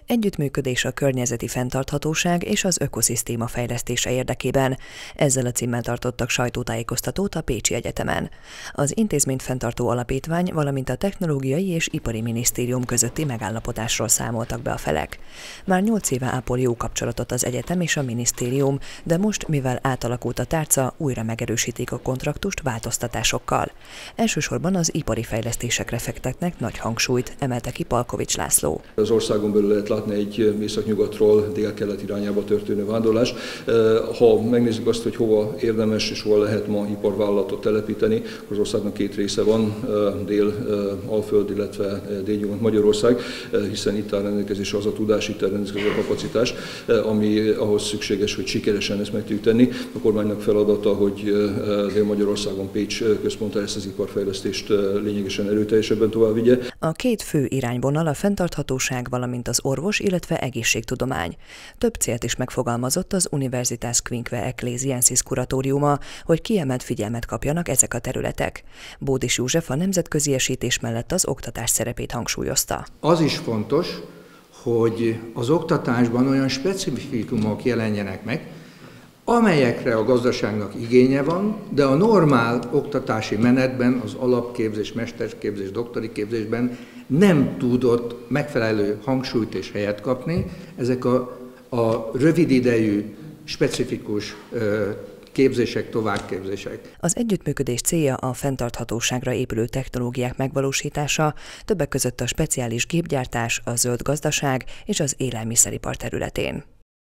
Együttműködés a környezeti fenntarthatóság és az ökoszisztéma fejlesztése érdekében. Ezzel a címmel tartottak sajtótájékoztatót a Pécsi Egyetemen. Az intézményt fenntartó alapítvány, valamint a Technológiai és Ipari Minisztérium közötti megállapodásról számoltak be a felek. Már 8 éve ápol jó kapcsolatot az egyetem és a minisztérium, de most, mivel átalakult a tárca, újra megerősítik a kontraktust változtatásokkal. Elsősorban az ipari fejlesztésekre fektetnek nagy hangsúlyt, emelte ki Palkovics László. Az országon belül lehet látni egy északnyugatról dél-kelet irányába történő vándorlás. Ha megnézzük azt, hogy hova érdemes és hova lehet ma iparvállalatot telepíteni, az országnak két része van, Dél-Alföld, illetve Délnyugat Magyarország, hiszen itt áll rendelkezésre az a tudás, itt áll rendelkezésre a kapacitás, ami ahhoz szükséges, hogy sikeresen ezt meg tudjuk tenni. A kormánynak feladata, hogy Dél-Magyarországon Pécs központtal ezt az iparfejlesztést lényegesen erőteljesebben tovább vigye. A két fő irányvonal a fenntarthatóság, valamint az orvos, illetve egészségtudomány. Több célt is megfogalmazott az Universitas Quinque Ecclesiensis kuratóriuma, hogy kiemelt figyelmet kapjanak ezek a területek. Bódis József a nemzetközi esítés mellett az oktatás szerepét hangsúlyozta. Az is fontos, hogy az oktatásban olyan specifikumok jelenjenek meg, amelyekre a gazdaságnak igénye van, de a normál oktatási menetben, az alapképzés, mesterképzés, doktori képzésben nem tudott megfelelő hangsúlyt és helyet kapni. Ezek a rövid idejű, specifikus képzések, továbbképzések. Az együttműködés célja a fenntarthatóságra épülő technológiák megvalósítása, többek között a speciális gépgyártás, a zöld gazdaság és az élelmiszeripar területén.